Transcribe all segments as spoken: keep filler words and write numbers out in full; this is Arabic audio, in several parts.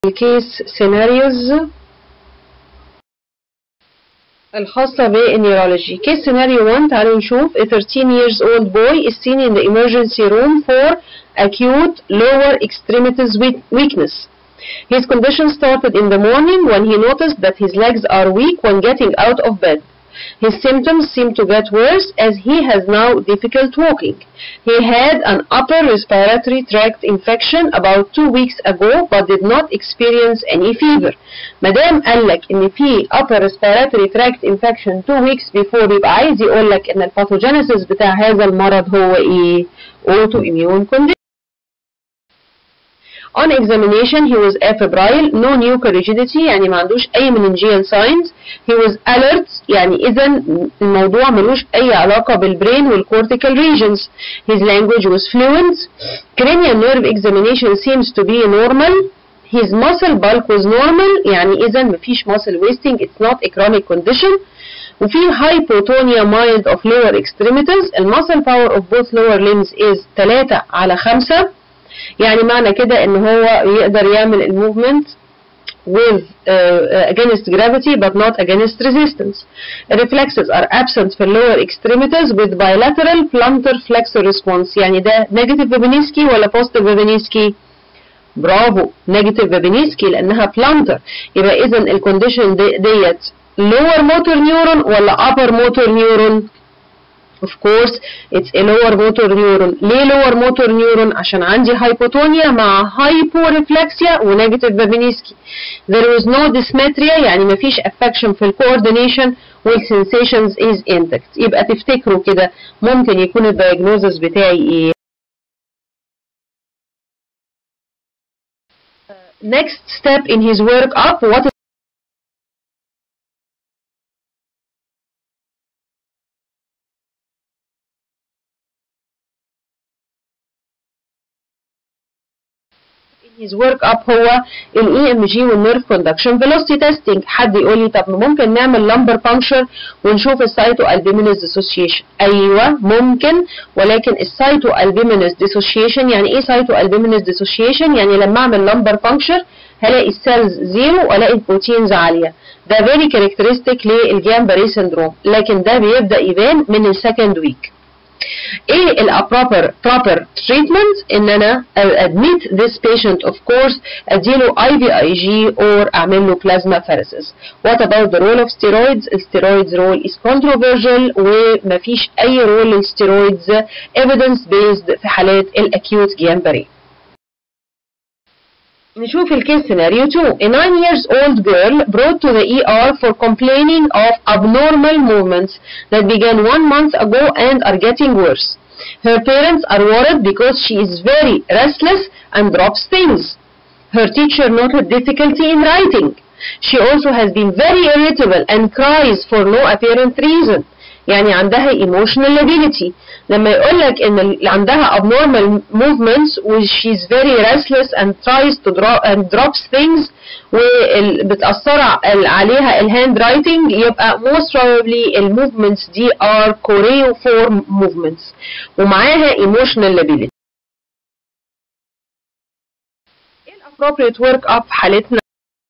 الكيس سيناريوز الخاصة بالنيورولوجي. كيس سيناريو واحد تعالوا نشوف. A thirteen years old boy is seen in the emergency room for acute lower extremities weakness. His condition started in the morning when he noticed that his legs are weak when getting out of bed. His symptoms seem to get worse as he has now difficult walking. He had an upper respiratory tract infection about two weeks ago but did not experience any fever. مادام قال لك ان في upper respiratory tract infection two weeks before يبقى عايز يقول لك ان الباثوجينيسيس بتاع هذا المرض هو ايه؟ autoimmune condition. On examination he was afebrile, no nuchal rigidity يعني ما عندوش أي meningeal signs. He was alert يعني إذا الموضوع ملوش أي علاقة بالبرين والcortical regions. His language was fluent. Cranial nerve examination seems to be normal. His muscle bulk was normal يعني إذا مفيش muscle wasting. It's not a chronic condition. وفي hypotonia mild of lower extremities. المسل power of both lower limbs is ثلاثة على خمسة. يعني معنى كده ان هو يقدر يعمل الموفمنت with uh, against gravity but not against resistance. The reflexes are absent for lower extremities with bilateral plantar flexor response. يعني ده negative Babinski ولا positive Babinski؟ برافو negative Babinski لانها plantar. يبقى اذا الكونديشن دي ديت lower motor neuron ولا upper motor neuron؟ Of course it's a lower motor neuron. ليه lower motor neuron؟ عشان عندي hypotonia مع hyporeflexia و negative Babinski. There was no dysmetria يعني مفيش affection في ال coordination وال sensations is intact. يبقى تفتكروا كده ممكن يكون ال diagnosis بتاعي ايه؟ Next step in his work up. What is his work up هو ال E M G وال nerve conduction velocity testing. حد يقول لي طب ممكن نعمل lumbar puncture ونشوف السايتو albuminous dissociation. ايوه ممكن، ولكن السايتو albuminous dissociation يعني ايه سايتو albuminous dissociation؟ يعني لما اعمل lumbar puncture هلاقي السيلز زيرو والاقي البروتينز عاليه. ده very characteristic للجامبري syndrome، لكن ده بيبدا يبان من السكند ويك. ايه ال proper proper treatment؟ ان انا admit this patient of course اديله I V I G or اعمل له plasmapheresis. What about the role of steroids؟ الsteroids role is controversial ومفيش اي role للsteroids evidence based في حالات الاكيوت جامبري. نشوف الكيس سيناريو two. A nine years old girl brought to the E R for complaining of abnormal movements that began one month ago and are getting worse. Her parents are worried because she is very restless and drops things. Her teacher noted difficulty in writing. She also has been very irritable and cries for no apparent reason. يعني عندها emotional lability. لما يقول لك ان اللي عندها abnormal movements و she's very restless and tries to draw and drops things وبتأثر عليها ال handwriting، يبقى most probably ال movements دي are choreiform movements ومعاها emotional lability. ايه ال appropriate work up في حالتنا؟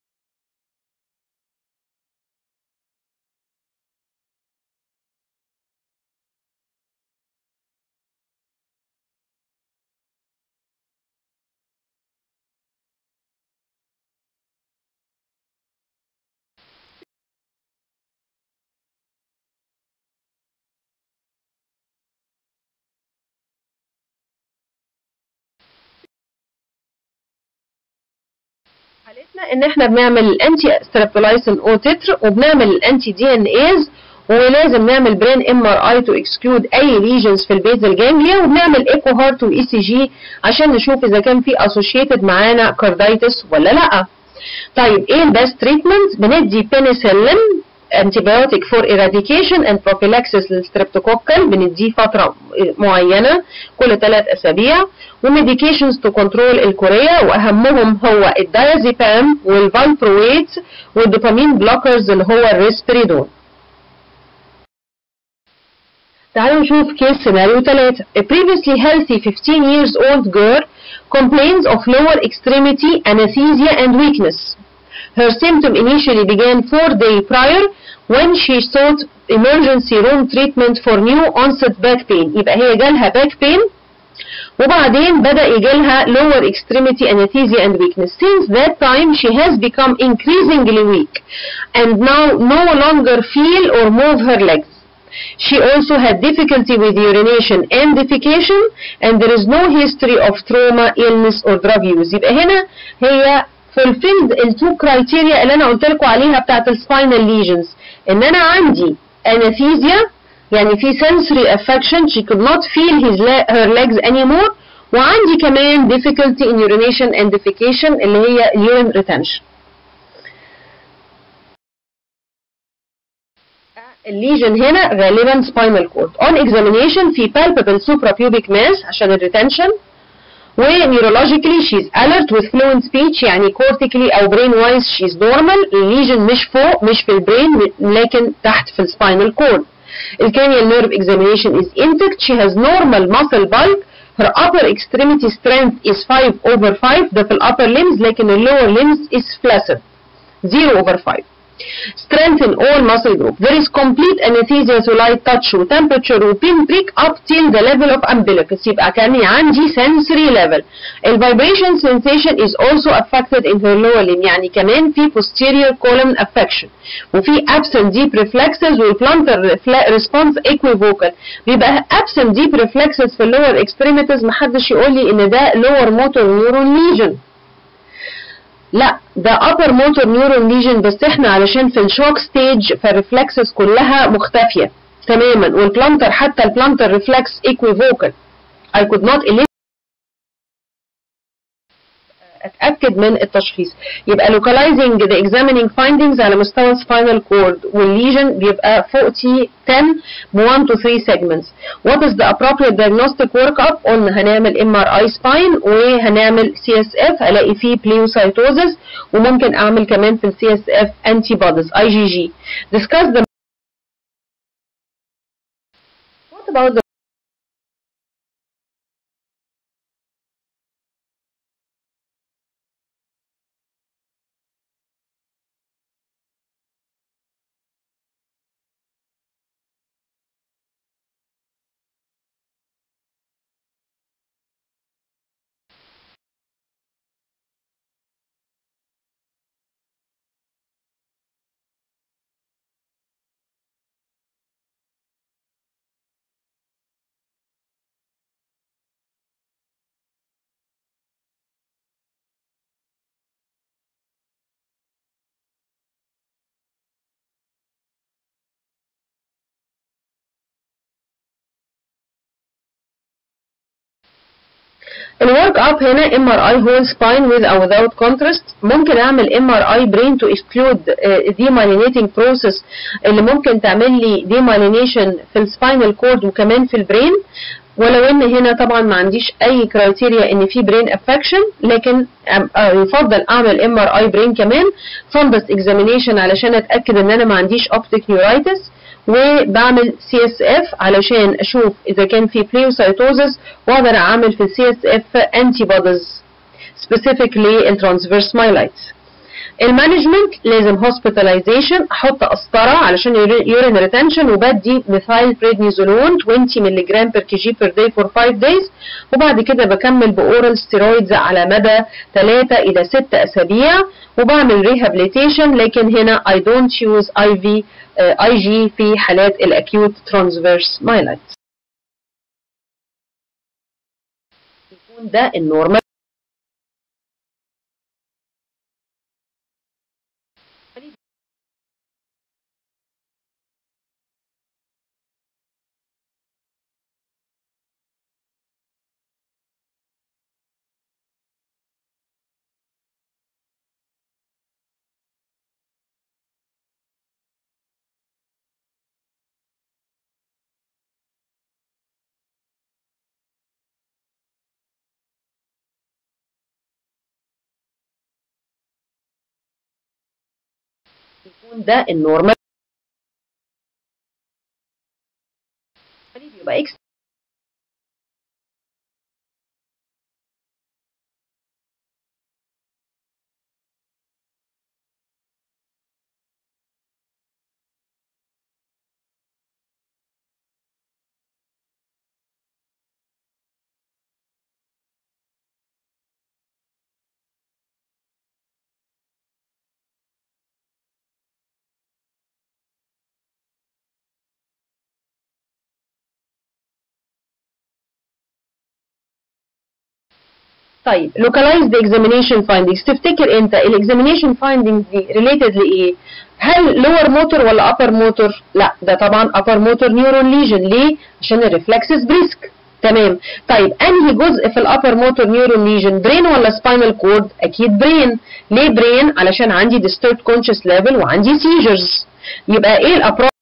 حالتنا ان احنا بنعمل الانتي سترابتولايسين او تتر وبنعمل الانتي دي ان ايز ولازم نعمل برين ام ار اي تو اكسكلود اي ليجنز في البيزل جانجليا وبنعمل ايكو هارت واي سي جي عشان نشوف اذا كان في اسوشيتد معانا كاردايتس ولا لا. طيب ايه البيست تريتمنت؟ بندي بنسلين antibiotic for eradication and prophylaxis للستريبتوكوكل بنديه فترة معينة كل ثلاث أسابيع، وميديكيشنز تو كنترول الكوريا وأهمهم هو الدايازيبام والفالبرويت والدوبامين بلوكرز اللي هو الريسبريدون. تعالوا نشوف كيس سيناريو ثلاثة. A previously healthy fifteen years old girl complains of lower extremity anesthesia and weakness. Her symptom initially began four days prior when she sought emergency room treatment for new onset back pain. يبقى هي جالها back pain وبعدين بدأ يجيلها lower extremity anesthesia and weakness. Since that time she has become increasingly weak and now no longer feel or move her legs. She also had difficulty with urination and defecation and there is no history of trauma, illness or drug use. يبقى هنا هي fulfilled ال two criteria اللي انا قلت لكم عليها بتاعت السباينال lesions. ان انا عندي anesthesia يعني في sensory affection, she could not feel his le her legs anymore, وعندي كمان difficulty in urination and defecation اللي هي urine retention. الليجن هنا غالبا spinal cord. On examination في palpable suprapubic mass عشان الريتنشن، و neurologically she's alert with fluent speech يعني cortically أو brain wise she's normal. الليجن مش فوق مش في البرين لكن تحت في السباينال كورد. الكرanial nerve examination is intact. She has normal muscle bulk. Her upper extremity strength is five over five. ده في الupper limbs لكن ال lower limbs is flaccid zero over five. Strength in all muscle group. There is complete anesthesia to light touch و temperature و pinprick up till the level of umbilicus. يبقى كان عندي sensory level. ال vibration sensation is also affected in her lower limb يعني كمان في posterior column affection وفي absent deep reflexes وال plantar response equivocal. بيبقى absent deep reflexes في lower extremities محدش يقول لي ان ده lower motor neuron lesion. لا ده upper motor neuron lesion بس احنا علشان في الشوك ستيج فالريفلكسز كلها مختفية تماما والبلانتر حتى البلانتر ريفلكس equivocal. I could not اتاكد من التشخيص. يبقى localizing the examining findings على مستوى spinal cord والليجن بيبقى فوق تي عشرة ب one to three segments. What is the appropriate diagnostic workup؟ قلنا هنعمل إم آر آي spine وهنعمل سي إس إف الاقي فيه pleocytosis وممكن اعمل كمان في السي إس إف antibodies آي جي جي. Discuss the What about the الورك اب هنا ام ار اي هول سباين with or without contrast. ممكن اعمل ام ار اي برين تو exclude demyelinating process اللي ممكن تعمل لي demyelination في السباينال كورد وكمان في البرين، ولو ان هنا طبعا ما عنديش اي كرايتيريا ان في برين افكشن، لكن يفضل اعمل ام ار اي برين كمان فندس اكزامينيشن علشان اتاكد ان انا ما عنديش اوبتيك نيورايتس، وبعمل سي اس اف علشان اشوف اذا كان في pleocytosis واقدر اعمل في السي اس اف antibodies specifically الترانسفيرس مايلايتس. المانجمنت لازم hospitalization، احط قسطره علشان urine retention وبدي ميثايل بريدنيزولون عشرين مللي جرام بير كي جي بير داي فور فايف دايز، وبعد كده بكمل باورال ستيرويدز على مدى ثلاثة الى ستة اسابيع وبعمل ريهابيليتيشن، لكن هنا I don't use اي في اي جي في حالات الاكيوت ترانسفيرس مايلايتس. يكون ده النورمال. يكون ده النورمال. يبقى طيب localize the examination findings. تفتكر انت الاكزامينيشن findings دي related لايه؟ هل lower motor ولا upper motor؟ لا ده طبعا upper motor neuron lesion. ليه؟ عشان الريفلكسز بريسك. تمام. طيب انهي جزء في الابر موتور نيورون ليجن؟ برين ولا سباينال كورد؟ اكيد برين. ليه برين؟ علشان عندي disturbed conscious level وعندي seizures. يبقى ايه الابروach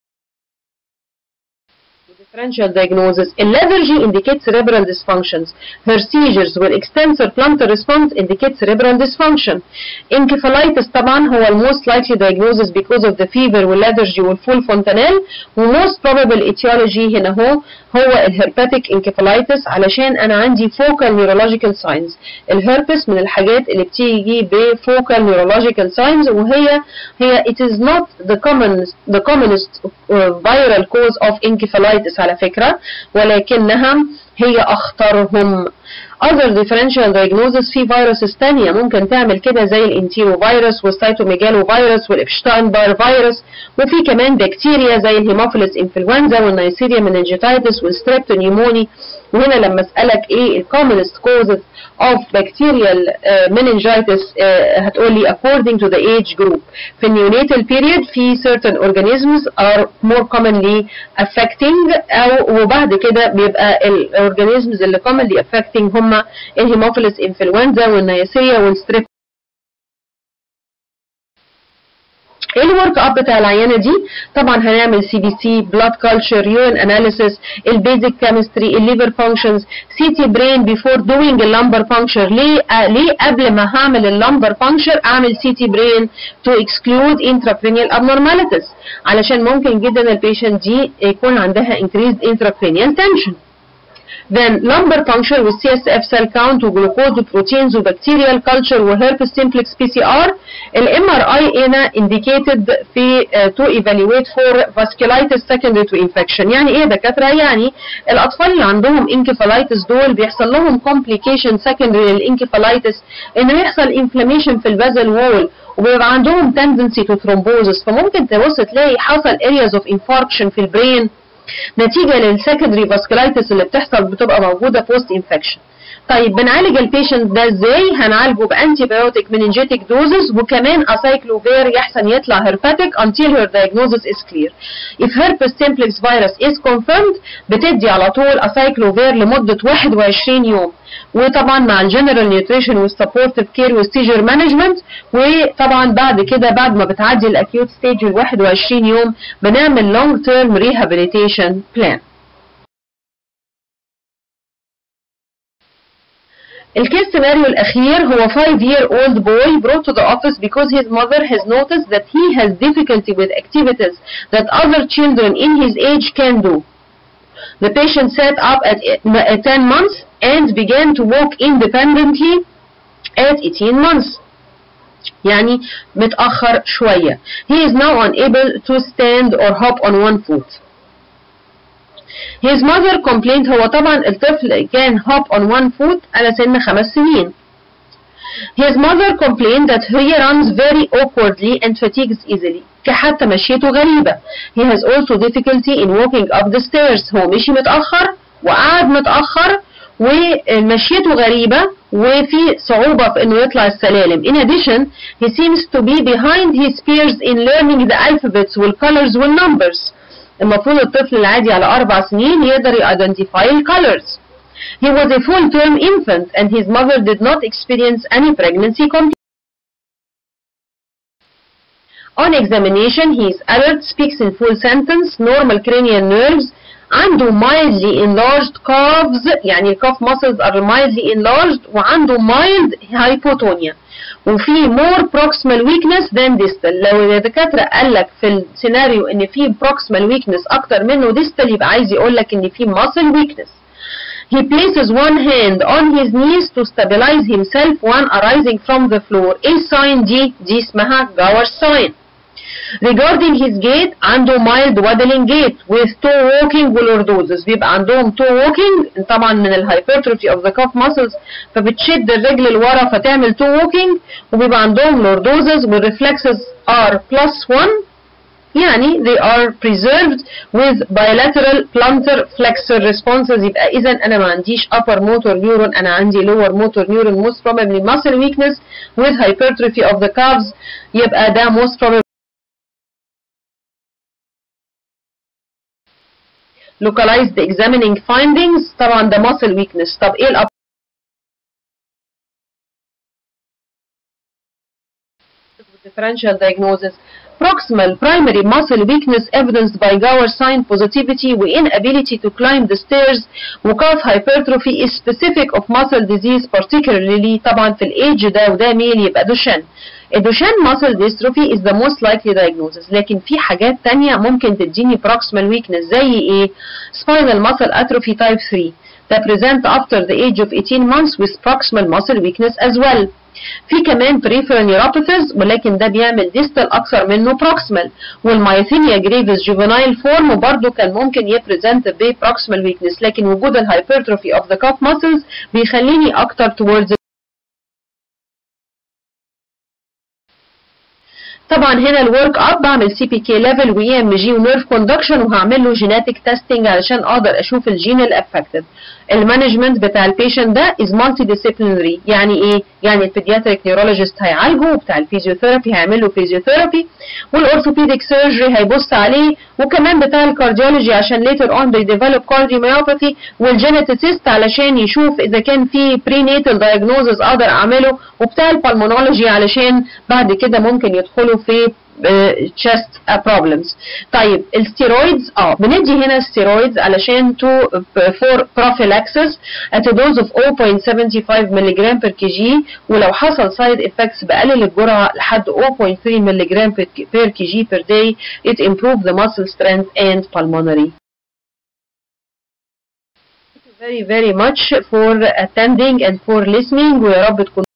differential diagnosis؟ lethargy indicates cerebral dysfunctions. Her seizures will extensor plantar response indicate cerebral dysfunction. Encephalitis طبعا هو ال most likely diagnosis because of the fever والlethargy والفول فونتانيل. و most probable etiology هنا هو هو الهرباتيك انكفالايتس علشان انا عندي focal neurological signs. الهربس من الحاجات اللي بتيجي ب focal neurological signs وهي هي it is not the commonest the commonest uh, viral cause of encephalitis على فكرة، ولكنها هي اخطرهم. other differential diagnosis في فيروسز تانية ممكن تعمل كده زي الانتيرو فيروس والسيتوميجالو فيروس والابشتاين باير فيروس، وفي كمان بكتيريا زي الهيموفيلس انفلونزا والنيسيريا مننجيتايتس والستريبتونيموني. وهنا لما اسالك ايه الكومنست كوزز of bacterial uh, meningitis uh, هتقول لي according to the age group. في النيونيتال period في certain organisms are more commonly affecting أو وبعد كده بيبقى ال organisms اللي commonly affecting هم الهيموفيلس انفلونزا والنيسيريا والستريب. ايه الورك اب بتاع العيانه دي؟ طبعا هنعمل سي بي سي، بلاد كلتشر، يورين اناليسيس، البيزك كيمستري، الليفر فانكشنز، سي تي برين بيفور دوينج اللمبر فانكشر. ليه آه ليه قبل ما هعمل اللمبر فانكشر اعمل سي تي برين تو اكسكلود intracranial abnormalities؟ علشان ممكن جدا البيشنت دي يكون عندها increased intracranial tension. Then lumbar puncture with C S F cell count وجلوكوز وبروتينز وبكتيريال كلتشر وهيربس سيمبلكس بي سي ار. الام ار اي هنا indicated في uh, to evaluate for vasculitis secondary to infection. يعني ايه يا دكاتره؟ يعني الاطفال اللي عندهم انكفالايتس دول بيحصل لهم complication secondary للانكفالايتس انه يحصل inflammation في الفازل وول وبيبقى عندهم tendency to thrombosis. فممكن تبص تلاقي حصل areas of infarction في البرين نتيجة للسكندري فاسكولايتس اللي بتحصل بتبقى موجودة بوست انفكشن. طيب بنعالج البيشنت ده ازاي؟ هنعالجه بانتي بايوتيك مننجيتك دوزز وكمان اسايكلوفير يحسن يطلع هيرباتيك until her diagnosis is clear. If herpes simplex virus is confirmed بتدي على طول اسايكلوفير لمدة واحد وعشرين يوم، وطبعا مع الجنرال نيوتريشن والسبورتيف كير والسيجر مانجمنت. وطبعا بعد كده بعد ما بتعدي الاكيوت ستيج ال واحد وعشرين يوم بنعمل لونج تيرم ريهابيليتيشن بلان. الكيس سيناريو الأخير هو five year old boy brought to the office because his mother has noticed that he has difficulty with activities that other children in his age can do. The patient sat up at ten months and began to walk independently at eighteen months. يعني متأخر شوية. He is now unable to stand or hop on one foot. His mother complained. هو طبعا الطفل كان hop on one foot على سن خمس سنين. His mother complained that he runs very awkwardly and fatigues easily. حتى مشيته غريبة. He has also difficulty in walking up the stairs. هو مشي متأخر وقعد متأخر ومشيته غريبة وفي صعوبة في انه يطلع السلالم. In addition, he seems to be behind his peers in learning the alphabets والcolors والnumbers. المفروض الطفل العادي على أربع سنين يقدر identify الcolors. He was a full-term infant and his mother did not experience any pregnancy complications. On examination, he is alert, speaks in full sentence, normal cranial nerves, عنده mildly enlarged calves يعني الكاف muscles are mildly enlarged وعنده mild hypotonia وفي more proximal weakness than distal. لو الدكاتره قال لك في السيناريو ان في proximal weakness اكتر منه distal يبقى عايز يقول لك ان في muscle weakness. He places one hand on his knees to stabilize himself when arising from the floor. ايه الساين دي؟ دي اسمها Gowers sign. Regarding his gait عنده mild waddling gait with toe walking ولوردوزس. بيبقى عندهم toe walking طبعا من الهايبرتروفي of the calf muscles فبتشد الرجل لورا فتعمل toe walking، وبيبقى عندهم لوردوزس والرeflexes are plus one يعني they are preserved with bilateral plantar flexor responses. يبقى إذا أنا ما عنديش upper motor neuron، أنا عندي lower motor neuron most probably muscle weakness with hypertrophy of the calves. يبقى ده most probably localized examining findings. طبعا ده muscle weakness. طب إيه الأب differential diagnosis؟ proximal primary muscle weakness evidenced by Gower sign positivity و inability to climb the stairs و calf hypertrophy is specific of muscle disease particularly طبعا في الage ده وده ميل يبقى دوشان. الدوشان muscle dystrophy is the most likely diagnosis. لكن في حاجات تانية ممكن تديني proximal weakness زي ايه؟ spinal muscle atrophy type three that present after the age of eighteen months with proximal muscle weakness as well. في كمان peripheral neuropathies ولكن ده بيعمل distal أكثر منه proximal. والمايثينيا جريفيس juvenile form برضه كان ممكن يبريزنت ب proximal weakness، لكن وجود الهايبرتروفي of the calf muscles بيخليني أكتر towards. طبعا هنا الورك اب بعمل سي بي كي ليفل واي ام جي ونيرف كوندكشن وهعمل له جيناتيك تيستنج علشان اقدر اشوف الجين الافكتد. المانجمنت بتاع البيشنت ده از مالتي ديسيبلينري. يعني ايه؟ يعني البيدياتريك نيورولوجيست هيعالجه وبتاع الفيزيوثيرابي هيعمل له فيزيوثيرابي والاورثوبيديك سيرجري هيبص عليه وكمان بتاع الكارديولوجي عشان ليتر اون بيديفلوب كارديوميوباثي والجينيتيست علشان يشوف اذا كان في بري ناتال دايجنوزز اقدر اعمله وبتاع البلمونولوجي علشان بعد كده ممكن يدخلوا في chest problems. طيب الستيرويدز اه بندي هنا ستيرويدز علشان تو for prophylaxis at a dose of zero point seven five milligram per kg ولو حصل side effects بقلل الجرعة لحد zero point three milligram per kg per day. It improves the muscle strength and pulmonary. Thank you very very much for attending and for listening ويا رب تكونوا